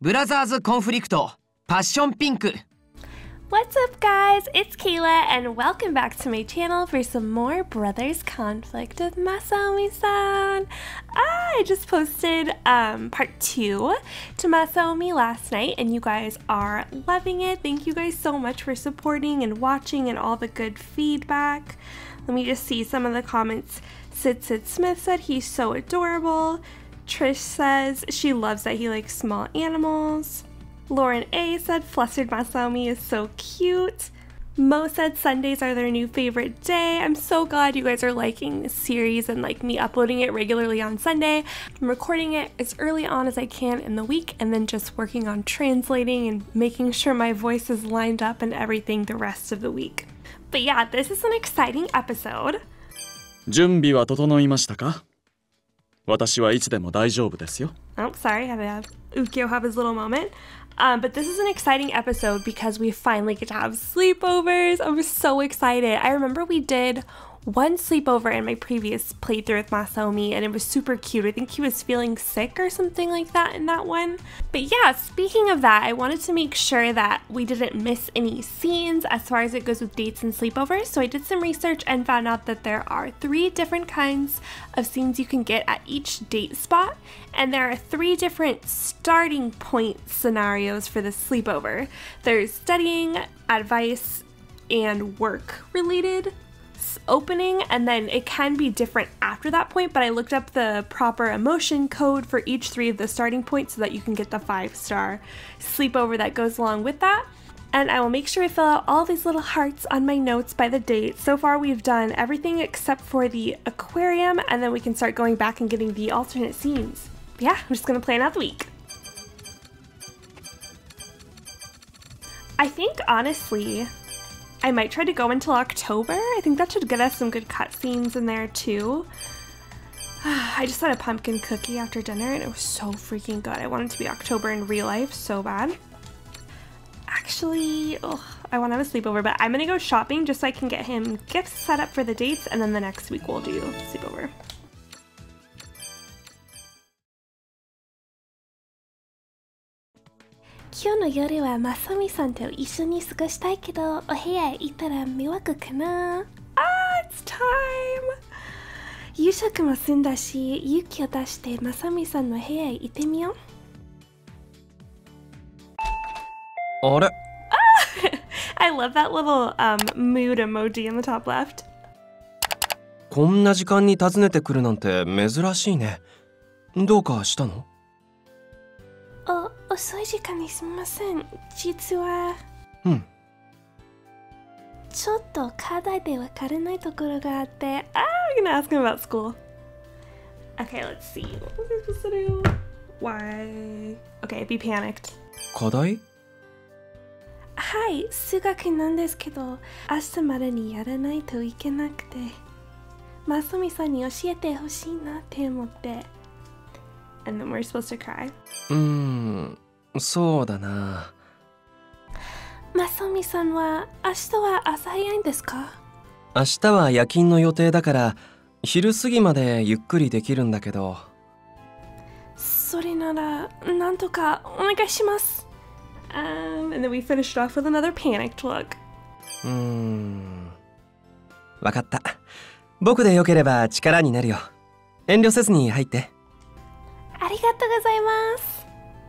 ブラザーズコンフリクトパッションピンク。 What's up guys, it's Kayla and welcome back to my channel for some more Brothers Conflict with Masaomi-san. I just posted part 2 to Masaomi last night and you guys are loving it. Thank you guys so much for supporting and watching and all the good feedback. Let me just see some of the comments. Sid Smith said he's so adorable. Trish says she loves that he likes small animals. Lauren A said Flustered Masaomi is so cute. Mo said Sundays are their new favorite day. I'm so glad you guys are liking this series and like me uploading it regularly on Sunday. I'm recording it as early on as I can in the week and then just working on translating and making sure my voice is lined up and everything the rest of the week. But yeah, this is an exciting episode. 準備は整いましたか？私はいつでも大丈夫ですよ。 Oh, sorry, had to have Ukyo have his little moment. But this is an exciting episode because we finally get to have sleepovers. I'm so excited. I remember we did one sleepover in my previous playthrough with Masaomi and it was super cute. I think he was feeling sick or something like that in that one. But yeah, speaking of that, I wanted to make sure that we didn't miss any scenes as far as it goes with dates and sleepovers. So I did some research and found out that there are 3 different kinds of scenes you can get at each date spot. And there are 3 different starting point scenarios for the sleepover. There's studying, advice, and work related opening, and then it can be different after that point, but I looked up the proper emotion code for each 3 of the starting points so that you can get the 5-star sleepover that goes along with that. And I will make sure I fill out all these little hearts on my notes by the date. So far we've done everything except for the aquarium, and then we can start going back and getting the alternate scenes. But yeah, I'm just gonna plan out the week. I think honestly I might try to go until October. I think that should get us some good cutscenes in there too. I just had a pumpkin cookie after dinner and it was so freaking good. I want it to be October in real life so bad. Actually, I want to have a sleepover, but I'm gonna go shopping just so I can get him gifts set up for the dates, and then the next week we'll do sleepover. Ah, it's time! 夕食も済んだし、勇気を出してまさみさんの部屋へ行ってみよう。 あれ？ I love that little mood emoji in the top left. こんな時間に訪ねてくるなんて珍しいね。どうかしたの？ 遅い時間にすみません。実はちょっと課題でわからないところがあって。I'm gonna ask him about school. Okay, let's see. What was I supposed to do? Why? Okay, be panicked. 課題？ はい、数学なんですけど、明日までにやらないといけなくて、まさみさんに教えてほしいなって思って。And then we're supposed to cry. そうだな。 まさみさんは明日は朝早いんですか？ 明日は夜勤の予定だから昼過ぎまでゆっくりできるんだけど。 それならなんとかお願いします。And then we finished off with another panicked look. わかった。僕でよければ力になるよ。遠慮せずに入って。 ありがとうございます。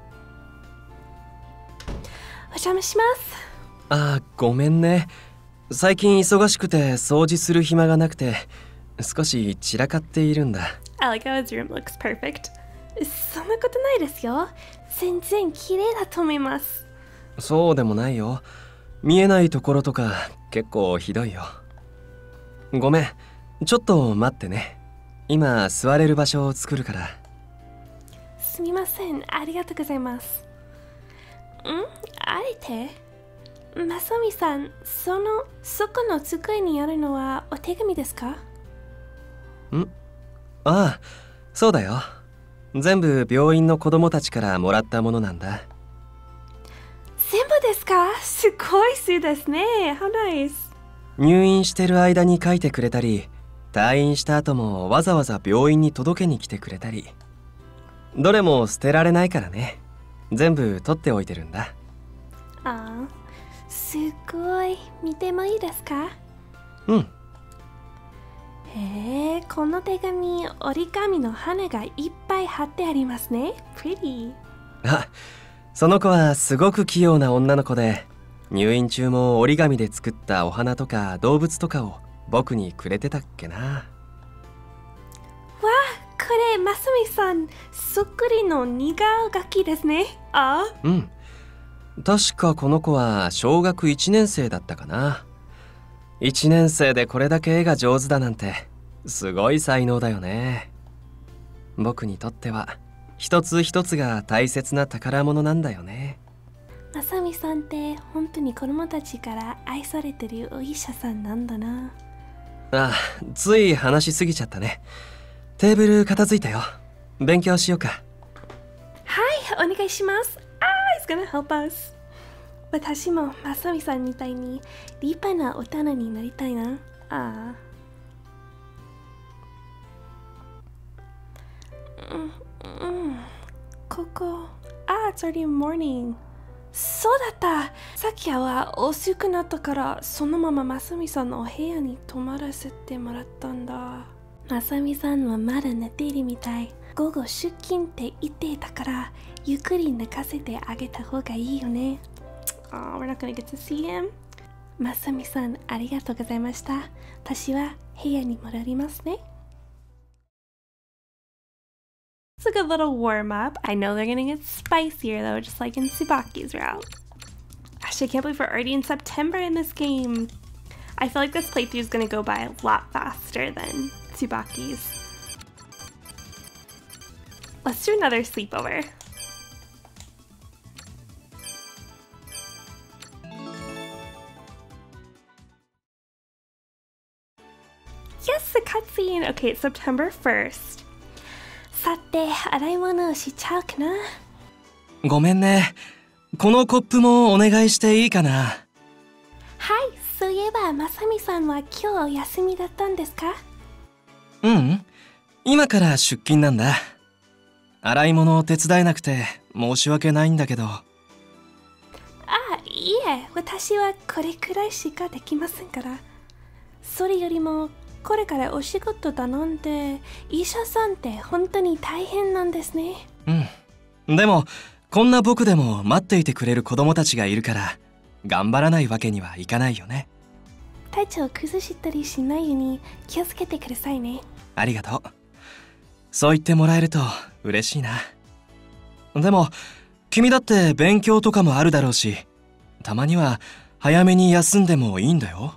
お邪魔します。 ごめんね。最近忙しくて掃除する暇がなくて少し散らかっているんだ。 I like how his room looks perfect. そんなことないですよ。全然綺麗だと思います。 そうでもないよ。見えないところとか結構ひどいよ。ごめん。ちょっと待ってね。今座れる場所を作るから。 すみません。ありがとうございます。あえてまさみさん、そこの机にあるのはお手紙ですか？ ああ、そうだよ。全部病院の子供たちからもらったものなんだ。 全部ですか？すごい数ですね。How nice. 入院してる間に書いてくれたり、退院した後もわざわざ病院に届けに来てくれたり。どれも捨てられないからね。 全部取っておいてるんだ。 あー、すごい。見てもいいですか？ うん。 へえ、この手紙、折り紙の花がいっぱい貼ってありますね。Pretty。 あ、その子はすごく器用な女の子で、入院中も折り紙で作ったお花とか動物とかを僕にくれてたっけな。 わあ、これ、ますみさん、そっくりの似顔書きですね。ああ。 うん。確かこの子は小学1年生だったかな。1年生でこれだけ絵が上手だなんてすごい才能だよね。僕にとっては一つ一つが大切な宝物なんだよね。 まさみさんって本当に子供たちから愛されてるお医者さんなんだな。 あ、つい話しすぎちゃったね。テーブル片付いたよ。勉強しようか。 はい、お願いします。It's gonna help us。私もまさみさんみたいに立派な大人になりたいな。ここ。It's already morning。そうだった。さっきは遅くなったからそのまままさみさんのお部屋に泊まらせてもらったんだ。まさみさんはまだ寝ているみたい。午後出勤って言っていたからゆっくり寝かせてあげた方がいいよね。We're not gonna get to see him。 まさみさん、ありがとうございました。私は部屋に戻りますね。It's a good little warm up. I know they're gonna get spicier though, just like in Tsubaki's route. Actually, I can't believe we're already in September in this game. I feel like this playthrough is gonna go by a lot faster than Tsubaki's. Let's do another sleepover. Yes, the cutscene! Okay, it's September 1st. さて、洗い物をしちゃうかな。 ごめんね。このコップもお願いしていいかな。 はい、そういえばまさみさんは今日お休みだったんですか？ うん、今から出勤なんだ。洗い物を手伝えなくて申し訳ないんだけど。 いえ、私はこれくらいしかできませんから。それよりもこれからお仕事だなんて、医者さんって本当に大変なんですね。 うん。でもこんな僕でも待っていてくれる子供たちがいるから頑張らないわけにはいかないよね。 体調を崩したりしないように気をつけてくださいね。 ありがとう。そう言ってもらえると嬉しいな。でも君だって勉強とかもあるだろうし、たまには早めに休んでもいいんだよ。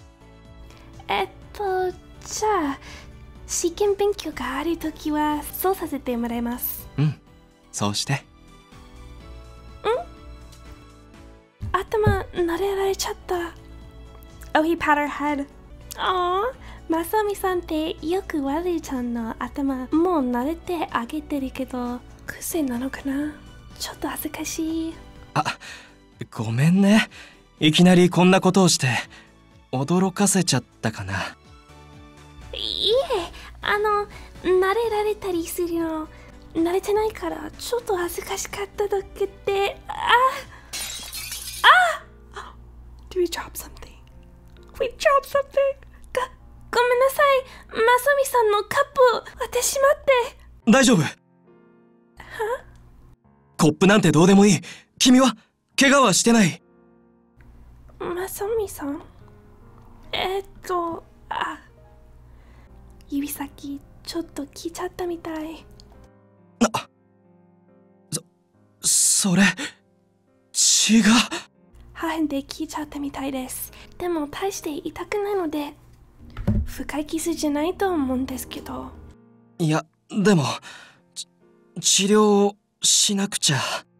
じゃあ試験勉強があるときはそうさせてもらいます。 うん、そうして。 頭撫でられちゃった。Oh, he pat her head. Aww, まさみさんってよくワルちゃんの頭もう撫でてあげてるけど、癖なのかな？ちょっと恥ずかしい。 ごめんね。いきなりこんなことをして驚かせちゃったかな。 いいえ、撫でられたりするの慣れてないからちょっと恥ずかしかっただけで。Do we drop something? We dropped something. ごめんなさい。まさみさんのカップ割ってしまって。 大丈夫？コップなんてどうでもいい。君は怪我はしてない？ まさみさん、指先ちょっと切っちゃったみたい。 それ血が。 破片で切っちゃったみたいです。でも大して痛くないので深い傷じゃないと思うんですけど。 いや、でも治療しなくちゃ。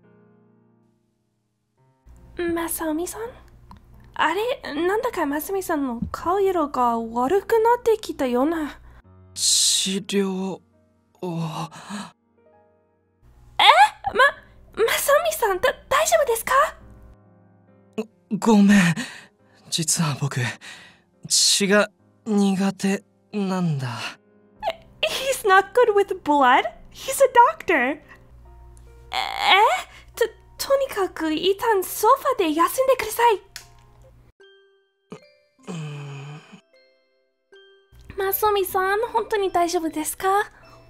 まさみさん、あれ、なんだかまさみさんの顔色が悪くなってきたような。 治療を。 まさみさん、大丈夫ですか？ ごめん。実は僕血が苦手なんだ。 He's not good with blood? He's a doctor. とにかく一旦ソファで休んでください。マスオミさん、本当に大丈夫ですか？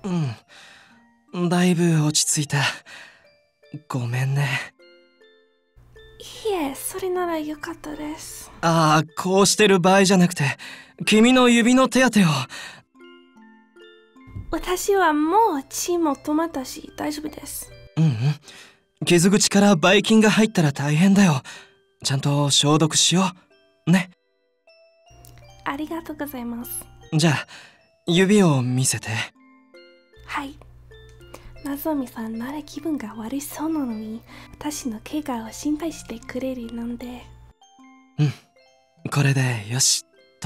だいぶ落ち着いた。ごめんね。 いえ、それならよかったです。 ああ、こうしてる場合じゃなくて、君の指の手当てを。 私はもう血も止まったし大丈夫です。 傷口からばい菌が入ったら大変だよ。ちゃんと消毒しようね。 ありがとうございます。 じゃあ指を見せて。 はい。マスオミさんなら気分が悪いそうなのに、私の怪我を心配してくれるので。 これでよしと。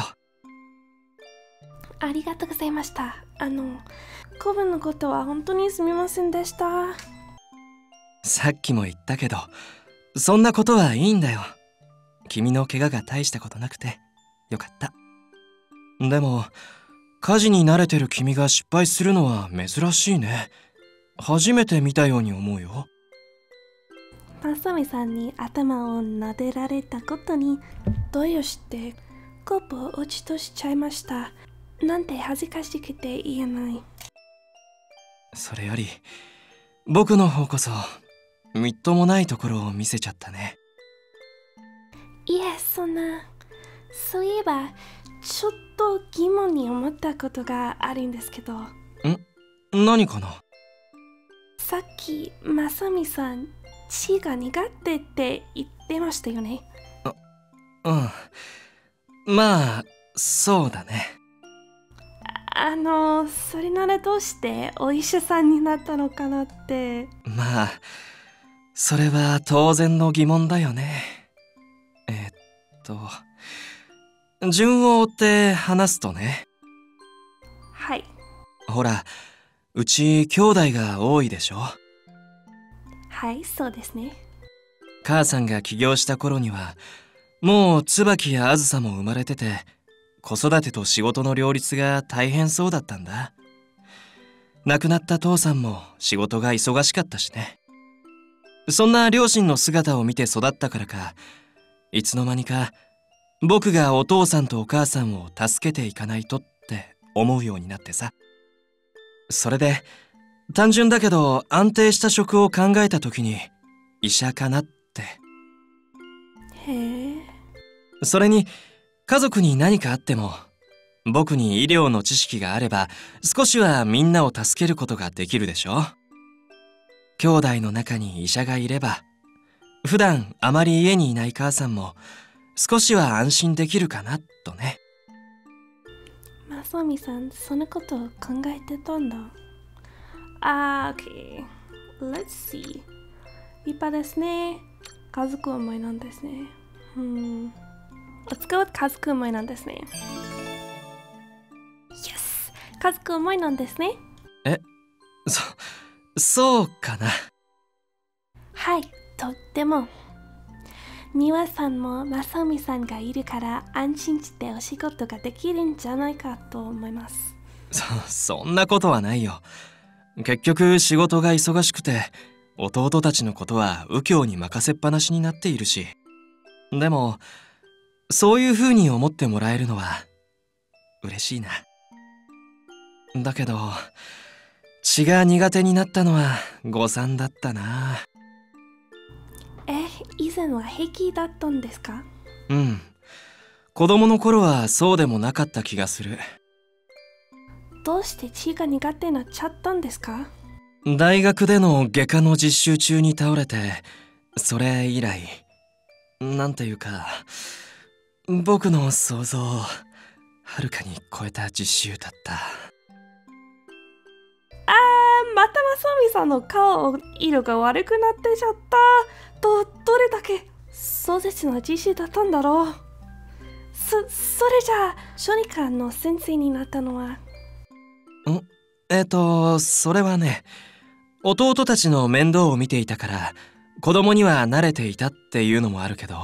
ありがとうございました。古文のことは本当にすみませんでした。 さっきも言ったけど、そんなことはいいんだよ。君の怪我が大したことなくてよかった。でも火事に慣れてる君が失敗するのは珍しいね。初めて見たように思うよ。 マスオミさんに頭を撫でられたことに動揺してコップを落ちとしちゃいました。なんて恥ずかしくて言えない。 それより僕の方こそみっともないところを見せちゃったね。 いえ、そんな。そういえばちょっと疑問に思ったことがあるんですけど。 何かな？ さっきマスオミさん血が苦手って言ってましたよね。 まあそうだね。 それならどうしてお医者さんになったのかなって。 まあそれは当然の疑問だよね。順を追って話すとね。 はい。 ほら、うち兄弟が多いでしょ。 はい、そうですね。 母さんが起業した頃にはもう椿やあずさも生まれてて、子育てと仕事の両立が大変そうだったんだ。亡くなった父さんも仕事が忙しかったしね。そんな両親の姿を見て育ったからか、いつの間にか僕がお父さんとお母さんを助けていかないとって思うようになってさ。それで単純だけど安定した職を考えた時に医者かなって。 へえ。 それに家族に何かあっても僕に医療の知識があれば少しはみんなを助けることができるでしょ。兄弟の中に医者がいれば普段あまり家にいない母さんも少しは安心できるかなとね。 マスオミさん、そのことを考えてたんだ。OK。Let's see。立派ですね。家族思いなんですね。Let's go with 家族思いなんですね。Yes！ 家族思いなんですね。 そうかな。 はい、とっても。ミワさんもマサオミさんがいるから安心してお仕事ができるんじゃないかと思います。 そんなことはないよ。結局仕事が忙しくて弟たちのことは右京に任せっぱなしになっているし。でもそういう風に思ってもらえるのは嬉しいな。だけど血が苦手になったのは誤算だったな。 以前は平気だったんですか？ 子供の頃はそうでもなかった気がする。 どうして血が苦手になっちゃったんですか？ 大学での外科の実習中に倒れて、それ以来なんていうか僕の想像をはるかに超えた実習だった。 またマサオミさんの顔色が悪くなってちゃった。どれだけ壮絶な実習だったんだろう。それじゃあ小児科の先生になったのは？ それはね、弟たちの面倒を見ていたから子供には慣れていたっていうのもあるけど、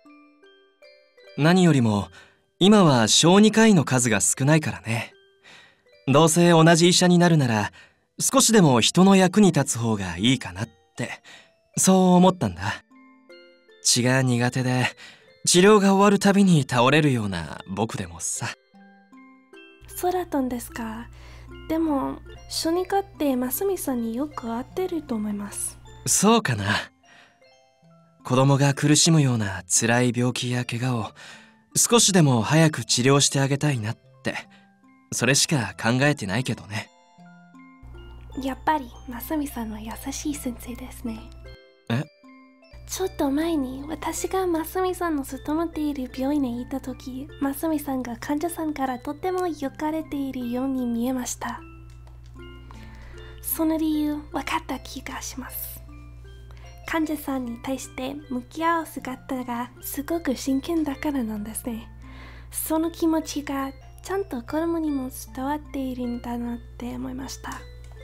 何よりも今は小児科医の数が少ないからね。どうせ同じ医者になるなら少しでも人の役に立つ方がいいかなってそう思ったんだ。血が苦手で治療が終わるたびに倒れるような僕でもさ。 そうだったんですか。でも小児科ってますみさんによく合ってると思います。 そうかな。子供が苦しむような辛い病気や怪我を少しでも早く治療してあげたいなって、それしか考えてないけどね。 やっぱりますみさんは優しい先生ですね。 え？ ちょっと前に私がますみさんの勤めている病院に行った時、ますみさんが患者さんからとても良かれているように見えました。その理由分かった気がします。患者さんに対して向き合う姿がすごく真剣だからなんですね。その気持ちがちゃんと子供にも伝わっているんだなって思いました。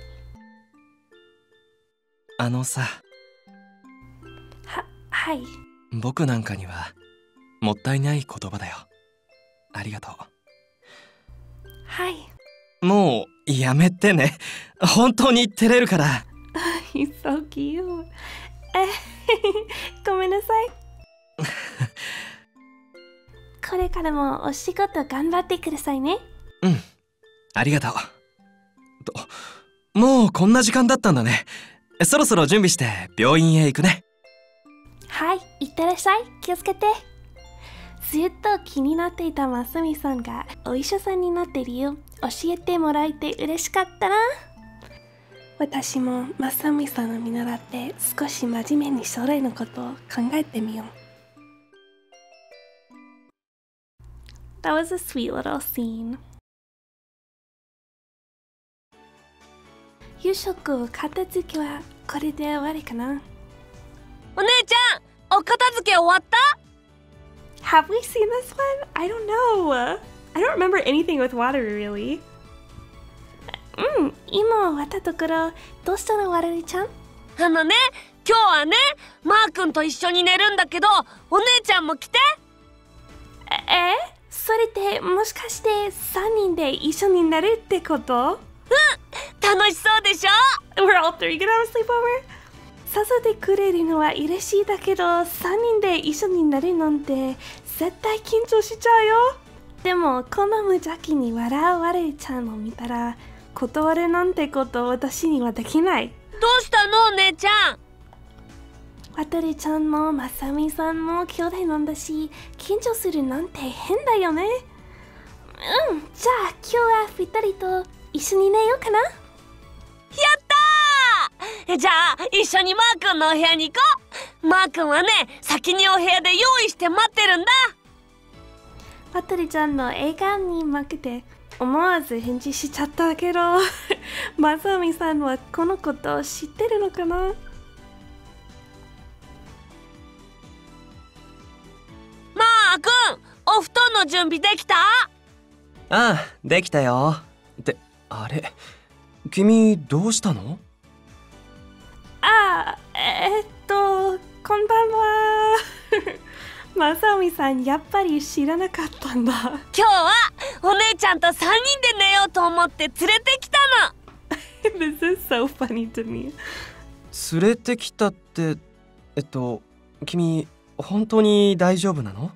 あのさ。 はい。 僕なんかにはもったいない言葉だよ。ありがとう。 はい。 もうやめてね。本当に照れるから。 He's so cute. ごめんなさい。これからもお仕事頑張ってくださいね。 うん、ありがとう。もうこんな時間だったんだね。そろそろ準備して病院へ行くね。 はい、いってらっしゃい。気をつけて。ずっと気になっていたますみさんがお医者さんになって理由教えてもらえて嬉しかったな。私もますみさんを見習って少し真面目に将来のことを考えてみよう。That was a sweet little scene. 夕食片付けはこれで終わりかな。 お姉ちゃん、お片付け終わった？ Have we seen this one? I don't know. I don't remember anything with water really. 今終わったところ、どうしたのわらりちゃん？ 今日はね、マー君と一緒に寝るんだけど、お姉ちゃんも来て。 それってもしかして3人で一緒になるってこと？ 楽しそうでしょ？ We're all three gonna have a sleepover? 誘ってくれるのは嬉しいだけど、3人で一緒になるなんて絶対緊張しちゃうよ。でもこの無邪気に笑うわらりちゃんを見たら、断るなんてこと私にはできない。 どうしたのお姉ちゃん？ わたりちゃんもまさみさんも兄弟なんだし、緊張するなんて変だよね。じゃあ今日は2人と一緒に寝ようかな。やったー！じゃあ一緒にマー君のお部屋に行こう。マー君はね、先にお部屋で用意して待ってるんだ。 わたりちゃんの笑顔に負けて思わず返事しちゃったけどまさみさんはこのことを知ってるのかな？ マー君、お布団の準備できた？ ああ、できたよ。ってあれ、君どうしたの？ こんばんはまさみさん、やっぱり知らなかったんだ。 今日はお姉ちゃんと3人で寝ようと思って連れてきたの。 This is so funny to me. 連れてきたって、君本当に大丈夫なの？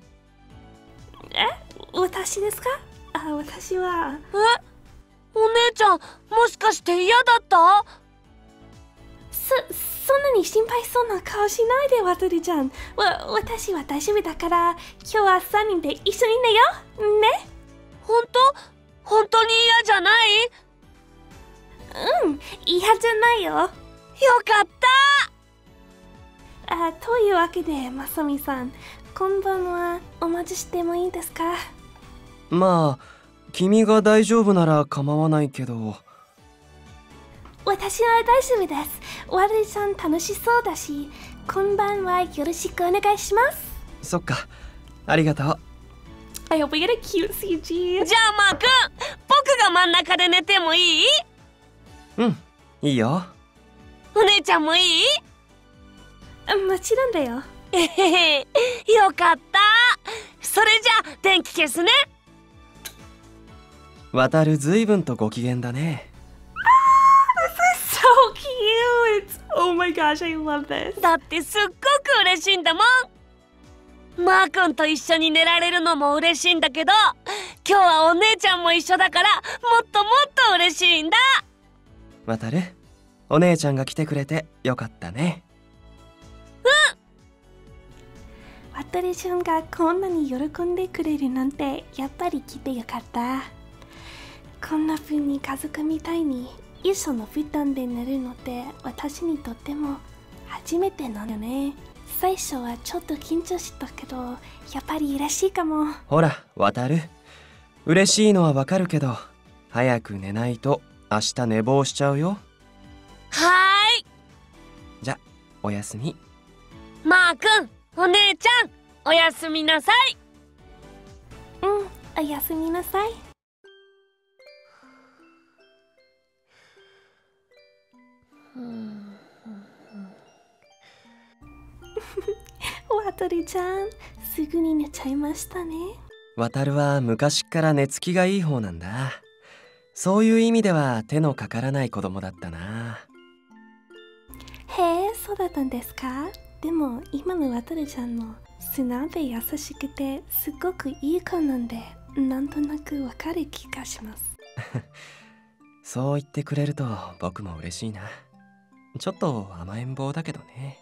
私ですか？私は。 お姉ちゃん、もしかして嫌だった？ そんなに心配そうな顔しないで、わたりちゃん。私は大丈夫だから、今日は3人で一緒に寝ようね。 本当に嫌じゃない？ 嫌じゃないよ。よかった！ というわけで、まさみさん、こんばんは。お待ちしてもいいですか？ まあ、君が大丈夫なら構わないけど。 私は大丈夫です。わたりちゃん楽しそうだし、こんばんはよろしくお願いします。 そっか、ありがとう。 I hope we get a cute CG. じゃあマー君、僕が真ん中で寝てもいい？ いいよ。 お姉ちゃんもいい？ もちろんだよ。 よかった。それじゃあ電気消すね。 渡るずいぶんとご機嫌だね。 So cute! Oh my my gosh, I love this. だってすっごく嬉しいんだもん。マー君と一緒に寝られるのも嬉しいんだけど、今日はお姉ちゃんも一緒だからもっともっと嬉しいんだ。 わたる、お姉ちゃんが来てくれてよかったね。 わたるちゃんがこんなに喜んでくれるなんてやっぱり来てよかった。こんな風に家族みたいに一緒の布団で寝るのって私にとっても初めてなんだよね。最初はちょっと緊張したけどやっぱり嬉しいかも。 ほら、わたる、嬉しいのはわかるけど早く寝ないと明日寝坊しちゃうよ。 はーい。 じゃ、おやすみ。 マー君、お姉ちゃん、おやすみなさい。 おやすみなさい。わたるちゃん、すぐに寝ちゃいましたね。 わたるは昔から寝つきがいい方なんだ。そういう意味では手のかからない子供だったな。 へえ、そうだったんですか。でも今のわたるちゃんも素直で優しくてすごくいい子なんで、なんとなくわかる気がします。 そう言ってくれると僕も嬉しいな。ちょっと甘えん坊だけどね。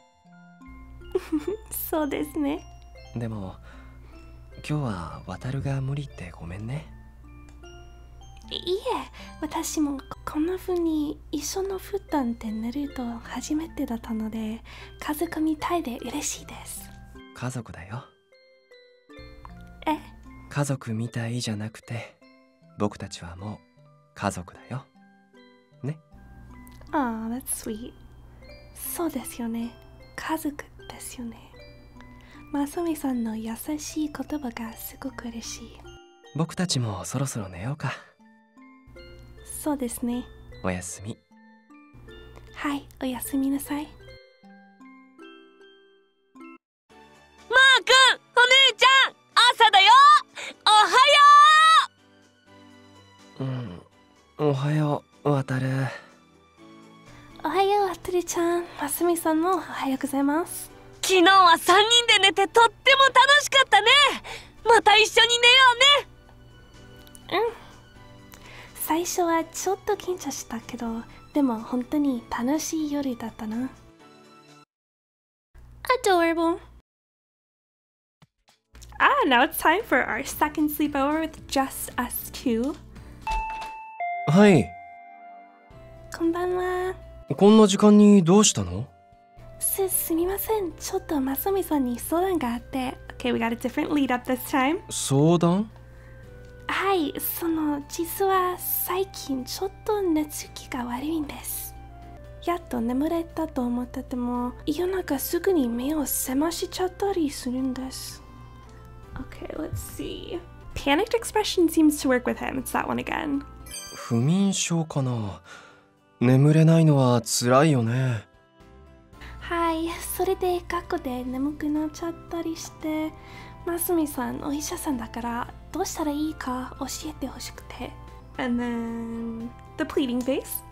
そうですね。 でも今日はわたるが無理ってごめんね。 いいえ、私もこんな風に一緒の布団で寝ると初めてだったので、家族みたいで嬉しいです。 家族だよ。 え？ 家族みたいじゃなくて僕たちはもう家族だよね。 ああ、that's sweet。そうですよね。家族ですよね。まさみさんの優しい言葉がすごく嬉しい。 僕たちもそろそろ寝ようか。 そうですね。 おやすみ。 はい、おやすみなさい。 マー君、お姉ちゃん、朝だよ。おはよおはよう、わたる。 おはよう、わたるちゃん。ますみさんもおはようございます。 昨日は3人で寝てとっても楽しかったね。また一緒に寝ようね。 最初はちょっと緊張したけど、でも本当に楽しい夜だったな。Adorable! Now it's time for our second sleepover with just us two. はい。 こんばんは。 こんな時間にどうしたの？ すみません。ちょっとまさみさんに相談があって。Okay, we got a different lead up this time. 相談？ はい、実は最近ちょっと寝つきが悪いんです。やっと眠れたと思ってても、夜中すぐに目を覚ましちゃったりするんです。Okay, let's see. Panicked expression seems to work with him. It's that one again. 不眠症かな。眠れないのは辛いよね。 はい、それで学校で眠くなっちゃったりして、ますみさんお医者さんだからどうしたらいいか教えてほしくて。And then the pleading face.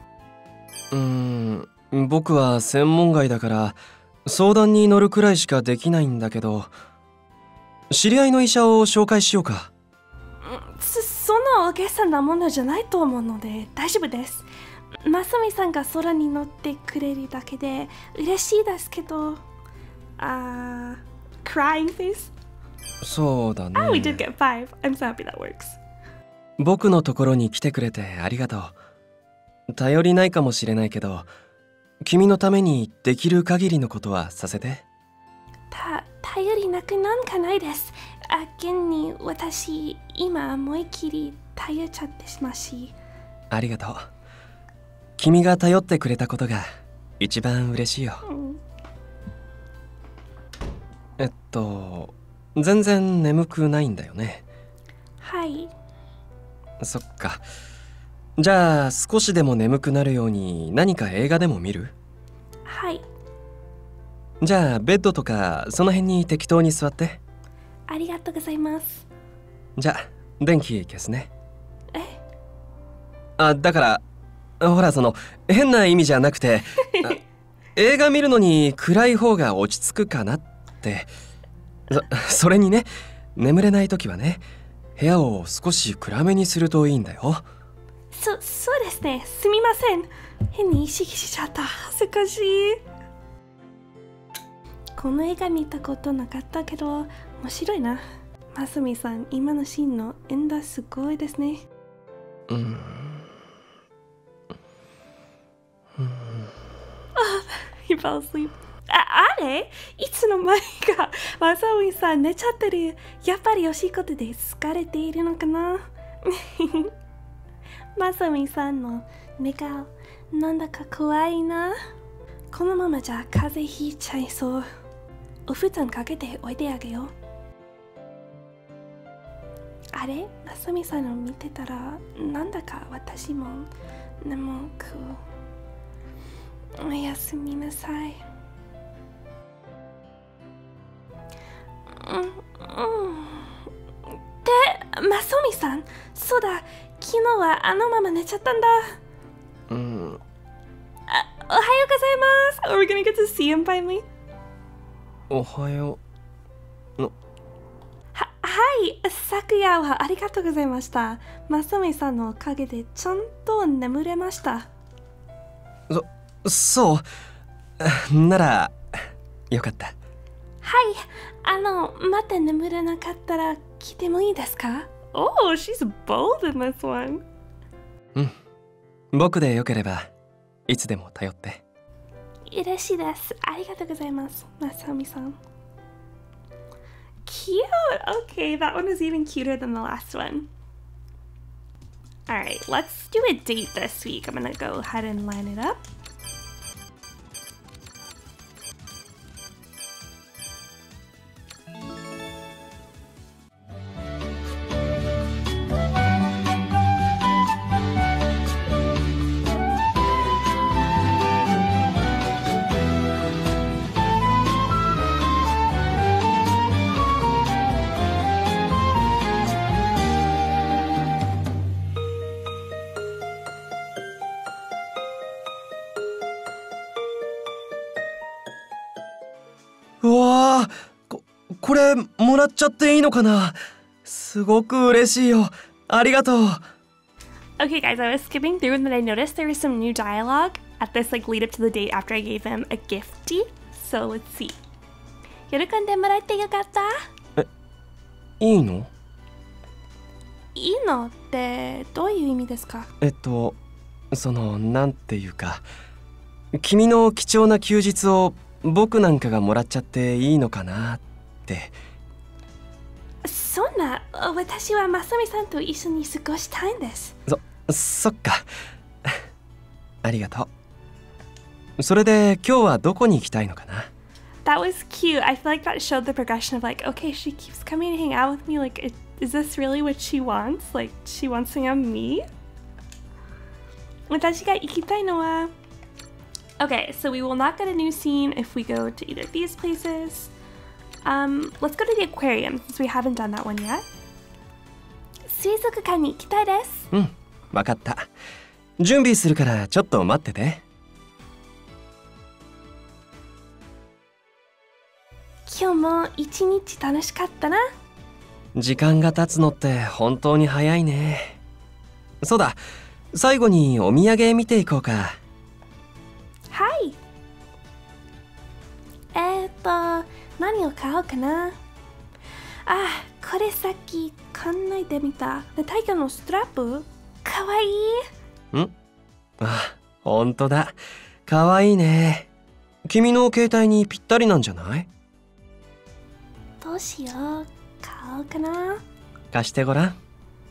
僕は専門外だから相談に乗るくらいしかできないんだけど、知り合いの医者を紹介しようか。 そんな大げさなものじゃないと思うので大丈夫です。まさみさんが空に乗ってくれるだけで嬉しいですけど。crying face? そうだね。 We did get 5. I'm so happy that works. 僕のところに来てくれてありがとう。頼りないかもしれないけど、君のためにできる限りのことはさせて。 頼りなくなんかないです。現に私今思いっきり頼っちゃってしまうし。 ありがとう。君が頼ってくれたことが一番嬉しいよ。全然眠くないんだよね。 はい。 そっか。じゃあ少しでも眠くなるように何か映画でも見る？ はい。 じゃあベッドとかその辺に適当に座って。 ありがとうございます。 じゃあ電気消すね。 え？ だからほら変な意味じゃなくて映画見るのに暗い方が落ち着くかなって。それにね、眠れない時はね、部屋を少し暗めにするといいんだよ。 そうですね。すみません。変に意識しちゃった。恥ずかしい。この映画見たことなかったけど、面白いな。まさみさん、今のシーンの演出すごいですね。He fell asleep. あれいつの間にかまさみさん寝ちゃってる。やっぱりお仕事で疲れているのかな。まさみさんの目がなんだか怖いな。このままじゃ風邪ひいちゃいそう。お布団かけておいてあげよう。あれまさみさんを見てたらなんだか私も眠く。おやすみなさい。で、まさみさん、そうだ、昨日はあのまま寝ちゃったんだ。おはようございます。Are we gonna get to see him finally? おはよう。 はい、昨夜はありがとうございました。まさみさんのおかげでちゃんと眠れました。 そうならよかった。 はい、また眠れなかったら来てもいいですか？ Oh, she's bold in this one. 僕でよければいつでも頼って。 嬉しいです。ありがとうございます、まさみさん。Cute! Okay, that one was even cuter than the last one. Alright, let's do a date this week. I'm gonna go ahead and line it up. これもらっちゃっていいのかな。すごく嬉しいよ。ありがとう。 Okay, guys, I was skipping through and then I noticed there was some new dialogue at this like lead up to the date after I gave him a gifty. So let's see. 喜んでもらってよかった。 いいの？ いいのってどういう意味ですか？ なんていうか、君の貴重な休日を僕なんかがもらっちゃっていいのかなって。 そんな、私はまさみさんと一緒に過ごしたいんです。 そっか。ありがとう。それで今日はどこに行きたいのかな？ That was cute. I feel like that showed the progression of like, okay, she keeps coming to hang out with me. Like, is this really what she wants? Like, she wants to hang out with me? 私が行きたいのは Okay, so we will not get a new scene if we go to either of these places. Let's go to the aquarium since we haven't done that one yet. 水族館に行きたいです。 わかった。準備するからちょっと待ってて。 今日も一日楽しかったな。 時間が経つのって本当に早いね。そうだ、最後にお土産見ていこうか。 はい。何を買おうかな。これさっき館内で見た太陽のストラップ。かわいい。 ほんとだ。かわいいね。君の携帯にぴったりなんじゃない？ どうしよう。買おうかな。 貸してごらん。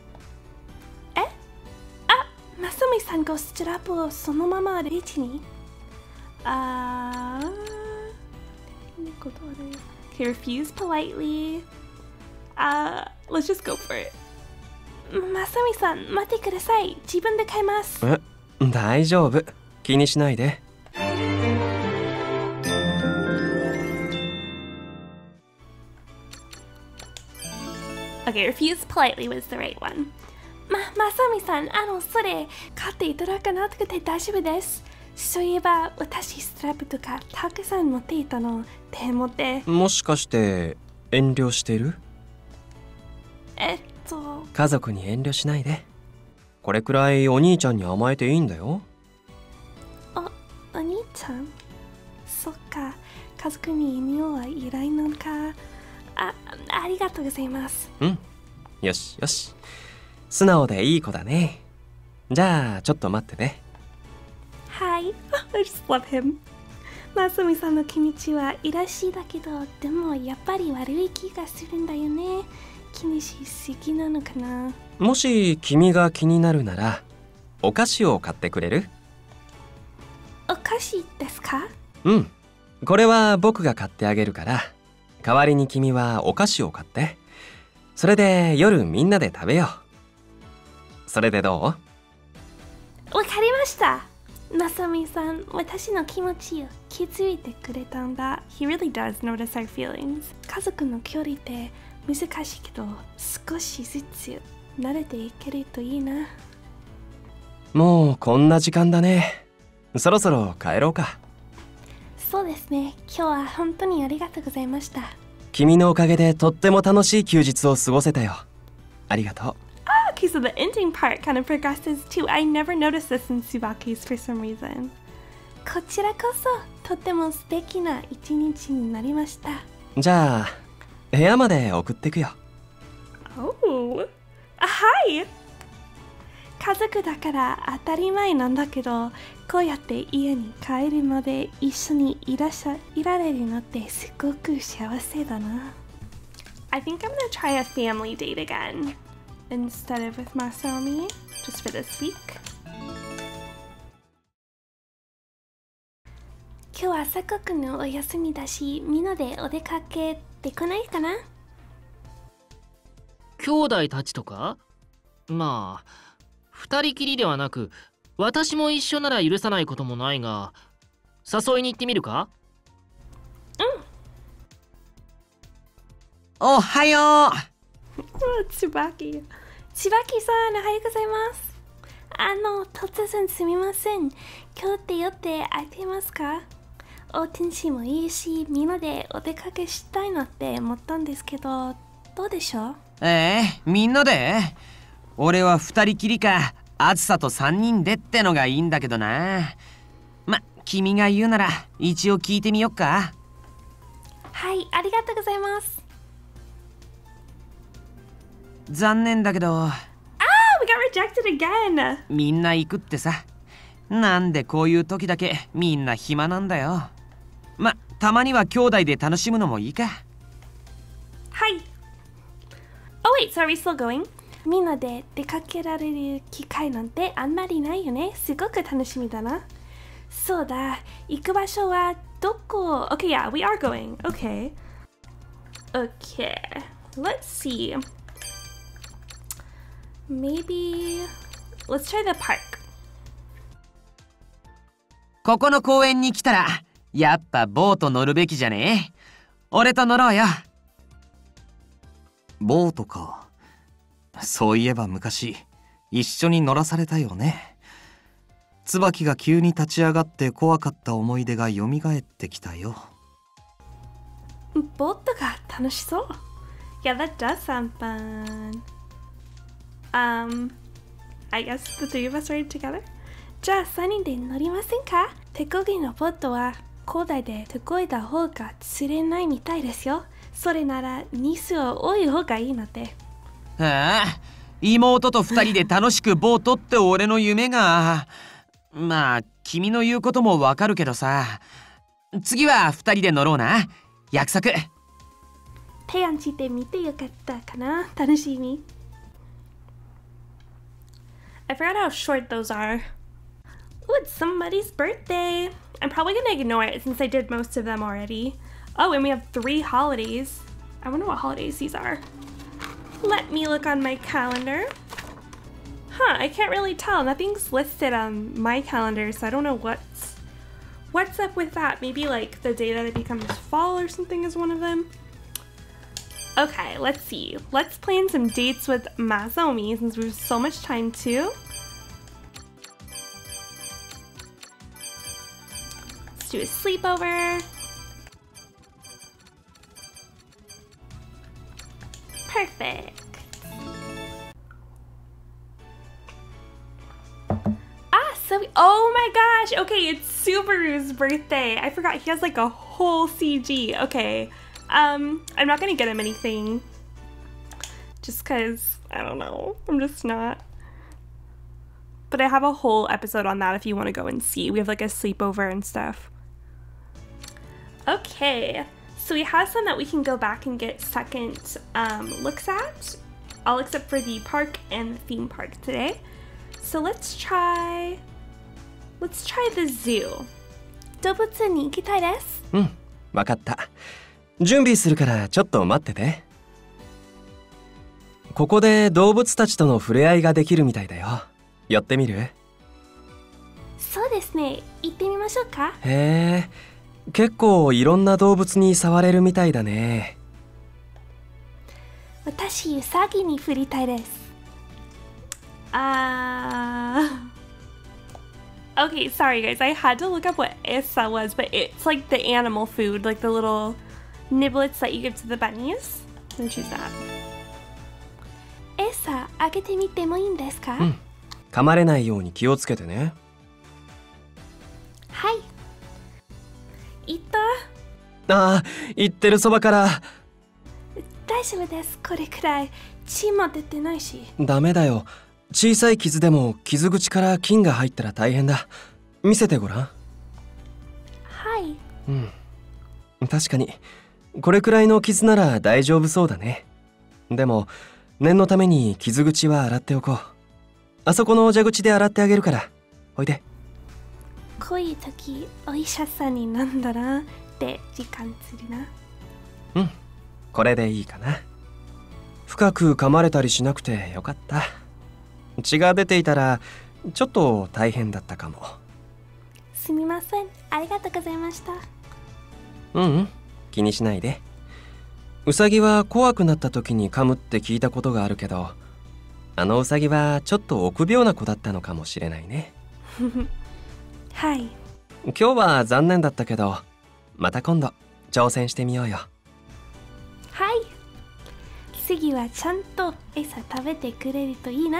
まさみさんがストラップをそのままレジに。Okay, refuse politely. Let's just go for it. まさみさん、待ってください。自分で買います。 大丈夫。気にしないで。 Okay, refuse politely was the right one. まさみさん、それ、買っていただかなくて大丈夫です。 そういえば私ストラップとかたくさん持っていたので思って。 もしかして遠慮してる？家族に遠慮しないで。これくらいお兄ちゃんに甘えていいんだよ。 お兄ちゃん？そっか、家族に遠慮はいらないのか。ありがとうございます。 うん、よしよし。素直でいい子だね。じゃあちょっと待ってね。 はい、I just love him。まさみさんの気持ちはいらしいだけど、でもやっぱり悪い気がするんだよね。気にしすぎなのかな。 もし君が気になるなら、お菓子を買ってくれる？ お菓子ですか？ うん、これは僕が買ってあげるから、代わりに君はお菓子を買って、それで夜みんなで食べよう。それでどう？ わかりました。まさみさん、私の気持ちを気づいてくれたんだ。He really does notice our feelings。家族の距離って難しいけど、少しずつ慣れていけるといいな。 もうこんな時間だね。そろそろ帰ろうか。 そうですね。今日は本当にありがとうございました。 君のおかげでとっても楽しい休日を過ごせたよ。ありがとう。 Okay, so the ending part kind of progresses too. I never noticed this in Tsubaki's for some reason. こちらこそとても素敵な一日になりました。 じゃあ部屋まで送ってくよ。 Oh, hi! 家族だから当たり前なんだけど、こうやって家に帰るまで一緒にいられるのってすごく幸せだな。I think I'm gonna try a family date again instead of with Masami, just for this week. 今日は朝国のお休みだし、みんなでお出かけできないかな？ 兄弟たちとか？まあ二人きりではなく、私も一緒なら許さないこともないが、誘いに行ってみるか？おはよう。 Tsubaki さん、おはようございます。突然すみません。今日って予定空いていますか？お天気もいいし、みんなでお出かけしたいなって思ったんですけど、どうでしょう？ みんなで？俺は二人きりか、あずさと三人でってのがいいんだけどな。ま、君が言うなら一応聞いてみよっか。 はい、ありがとうございます。 残念だけど。 We got rejected again! みんな行くってさ。なんでこういう時だけみんな暇なんだよ。ま、たまには兄弟で楽しむのもいいか。 はい。Oh wait, so are we still going? みんなで出かけられる機会なんてあんまりないよね。すごく楽しみだな。そうだ、行く場所はどこ？ Okay, yeah, we are going. Okay. Okay, let's see. Maybe let's try the park. ここの公園に来たらやっぱボート乗るべきじゃね？俺と乗ろうよ。 ボートか。そういえば昔一緒に乗らされたよね。椿が急に立ち上がって怖かった思い出が蘇ってきたよ。 ボートが楽しそう。Yeah, that does sound fun. I guess the three of us ride together? じゃあ3人で乗りませんか？手漕ぎのボートは兄弟で手漕いだ方が釣れないみたいですよ。それなら日数を多い方がいいなて。 妹と二人で楽しくボートって俺の夢が。まあ君の言うこともわかるけどさ。次は二人で乗ろうな。約束。 提案してみてよかったかな。楽しみ。I forgot how short those are. Oh, it's somebody's birthday. I'm probably gonna ignore it since I did most of them already. Oh, and we have 3 holidays. I wonder what holidays these are. Let me look on my calendar. Huh, I can't really tell. Nothing's listed on my calendar, so I don't know what's up with that. Maybe like the day that it becomes fall or something is one of them. Okay, let's see. Let's plan some dates with Masaomi since we have so much time too. Let's do a sleepover. Perfect. Oh my gosh. Okay, it's Subaru's birthday. I forgot he has like a whole CG. Okay. I'm not gonna get him anything. Just cause, I don't know. I'm just not. But I have a whole episode on that if you want to go and see. We have like a sleepover and stuff. Okay. So we have some that we can go back and get second looks at. All except for the park and the theme park today. So let's try the zoo. 動物に行きたいです。 うん、わかった。準備するからちょっと待ってて。ここで動物たちとの触れ合いができるみたいだよ。寄ってみる？ そうですね。行ってみましょうか。 へえ、結構いろんな動物に触れるみたいだね。 私、ウサギに振りたいです。Okay, sorry guys, I had to look up what esa was, but it's like the animal food, like the little niblets that you give to the bunnies. I'm gonna choose that. Esa, あげてみてもいいんですか？ うん。噛まれないように気をつけてね。 はい。いった？ ああ、言ってるそばから。 大丈夫です。これくらい血も出てないし。 ダメだよ。小さい傷でも傷口から菌が入ったら大変だ。見せてごらん。 はい。 うん。確かにこれくらいの傷なら大丈夫そうだね。でも念のために傷口は洗っておこう。あそこの蛇口で洗ってあげるから。おいで。 こういう時お医者さんになんだなって時間するな。 うん。これでいいかな。深く噛まれたりしなくてよかった。血が出ていたらちょっと大変だったかも。 すみません。ありがとうございました。 うん、気にしないで。ウサギは怖くなった時に噛むって聞いたことがあるけど、あのウサギはちょっと臆病な子だったのかもしれないね。 はい。 今日は残念だったけど、また今度挑戦してみようよ。 はい。次はちゃんと餌食べてくれるといいな。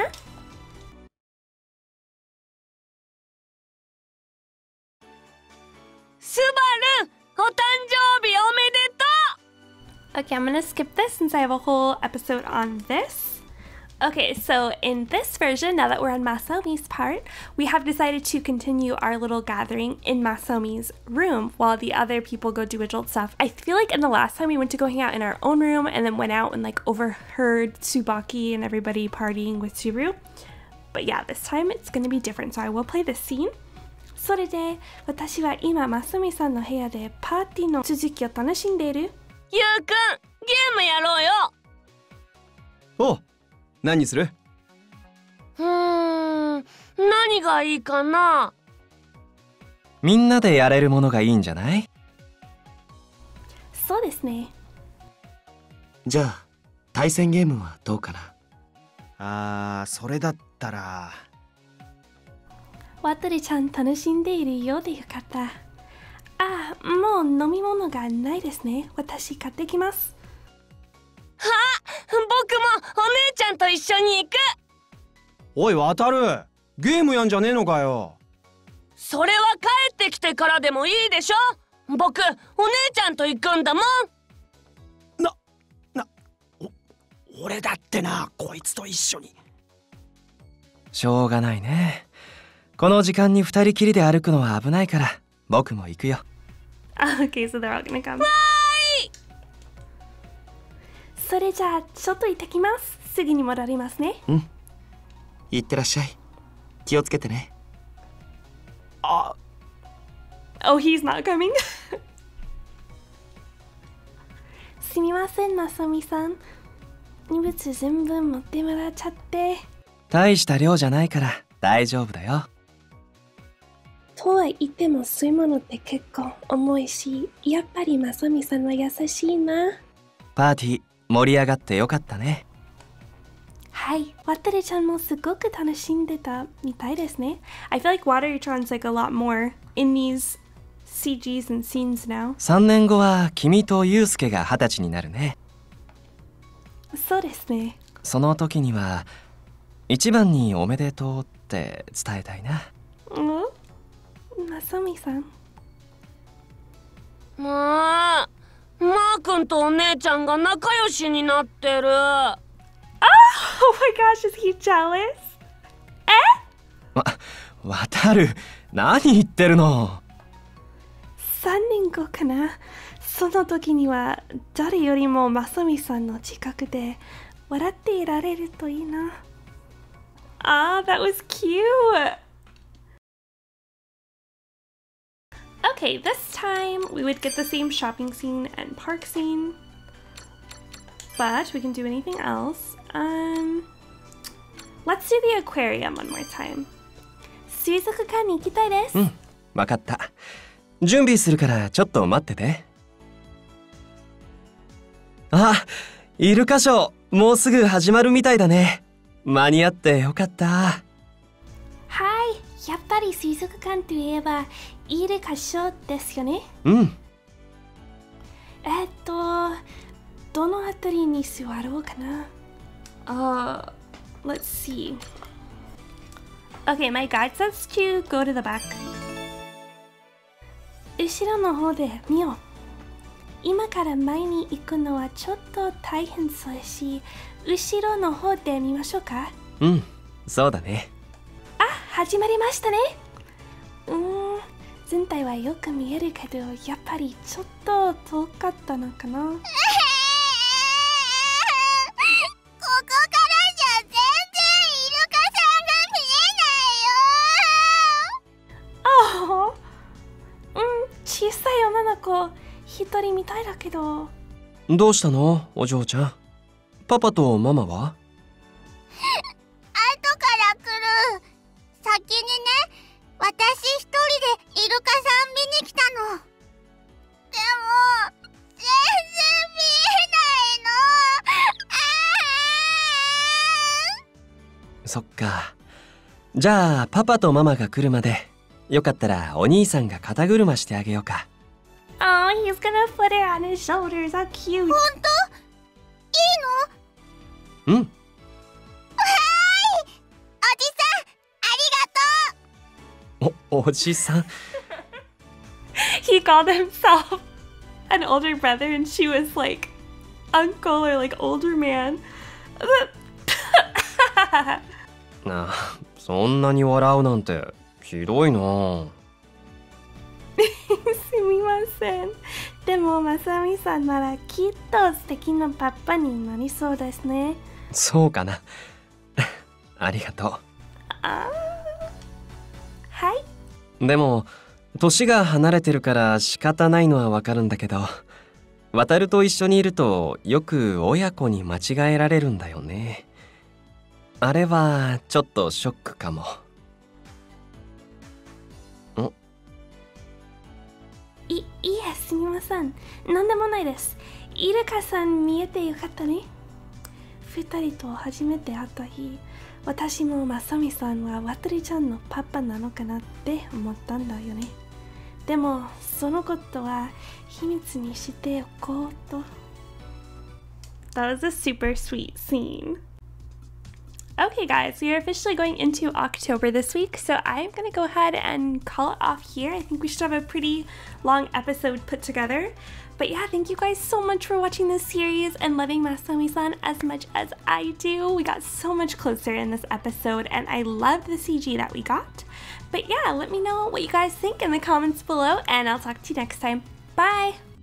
スバル、お誕生日おめでとう。 Okay, I'm gonna skip this since I have a whole episode on this. Okay, so in this version, now that we're on Masaomi's part, we have decided to continue our little gathering in Masaomi's room while the other people go do adult stuff. I feel like in the last time we went to go hang out in our own room and then went out and like overheard Tsubaki and everybody partying with Subaru. But yeah, this time it's gonna be different, so I will play this scene. それで、私は今、マスミさんの部屋でパーティーの続きを楽しんでいる。 ゆうくん、ゲームやろうよ。 おう、何にする？ 何がいいかな。 みんなでやれるものがいいんじゃない？ そうですね。 じゃあ対戦ゲームはどうかな。それだったら。 ワトリちゃん楽しんでいるようでよかった。もう飲み物がないですね。私買ってきます。 僕もお姉ちゃんと一緒に行く。 おいワタル、ゲームやんじゃねえのかよ。 それは帰ってきてからでもいいでしょ。僕お姉ちゃんと行くんだもん。 俺だってな、こいつと一緒に。 しょうがないね。この時間に二人きりで歩くのは危ないから僕も行くよ。 Okay, so they're all gonna come. それじゃあちょっと行ってきます。すぐに戻りますね。 うん。行ってらっしゃい。気をつけてね。 Oh, he's not coming. すみません、マサミさん。荷物全部持ってもらっちゃって。 大した量じゃないから大丈夫だよ。 とは言ってもそういうものって結構重いし、やっぱりマサミさんは優しいな。 パーティー盛り上がってよかったね。 はい、ワタリちゃんもすごく楽しんでたみたいですね。I feel like Watery-chan's like a lot more in these CGs and scenes now. 3年後は君とユウスケが20歳になるね。 そうですね。 その時には一番におめでとうって伝えたいな。 まさみさん。 マー君とお姉ちゃんが仲良しになってる。 Oh my gosh, is he jealous? 渡る、何言ってるの。 3年後かな。その時には誰よりもまさみさんの近くで笑っていられるといいな。that was cute. Okay, this time we would get the same shopping scene and park scene, but we can do anything else. Let's do the aquarium one more time. 水族館に行きたいです。 わかった。準備するからちょっと待ってて。イルカショー、もうすぐ始まるみたいだね。間に合ってよかった。 はい、やっぱり水族館といえばイルカショーですよね。どのあたりに座ろうかな。Let's see. Okay, my guide says to go to the back. 後ろの方で見よう。今から前に行くのはちょっと大変そうやし、後ろの方で見ましょうか。 そうだね。 始まりましたね。全体はよく見えるけど、やっぱりちょっと遠かったのかな。ここからじゃ全然イルカさんが見えないよ。 小さい女の子一人みたいだけど。 どうしたの、お嬢ちゃん。パパとママは？ 後から来る。先にね、私一人でイルカさん見に来たの。でも全然見えないの。 そっか。じゃあパパとママが来るまでよかったらお兄さんが肩車してあげようか。 Oh, he's gonna put it on his shoulders. How cute. 本当？いいの？ おじさん、 ありがとう。 おじさん。 He called himself an older brother and she was like uncle or like older man. そんなに笑うなんてひどいな。 すみません。でもまさみさんならきっと素敵なパパになりそうですね。 そうかな。ありがとう。 はい。 でも年が離れてるから仕方ないのはわかるんだけど、渡ると一緒にいるとよく親子に間違えられるんだよね。あれはちょっとショックかも。 いえ、すみません。なんでもないです。イルカさん見えてよかったね。二人と初めて会った日、私もまさみさんは渡りちゃんのパパなのかなって思ったんだよね。でもそのことは秘密にしておこうと。That was a super sweet scene. Okay guys, we are officially going into October this week, so I'm going to go ahead and call it off here. I think we should have a pretty long episode put together. But yeah, thank you guys so much for watching this series and loving Masami-san as much as I do. We got so much closer in this episode and I love the CG that we got. But yeah, let me know what you guys think in the comments below and I'll talk to you next time. Bye!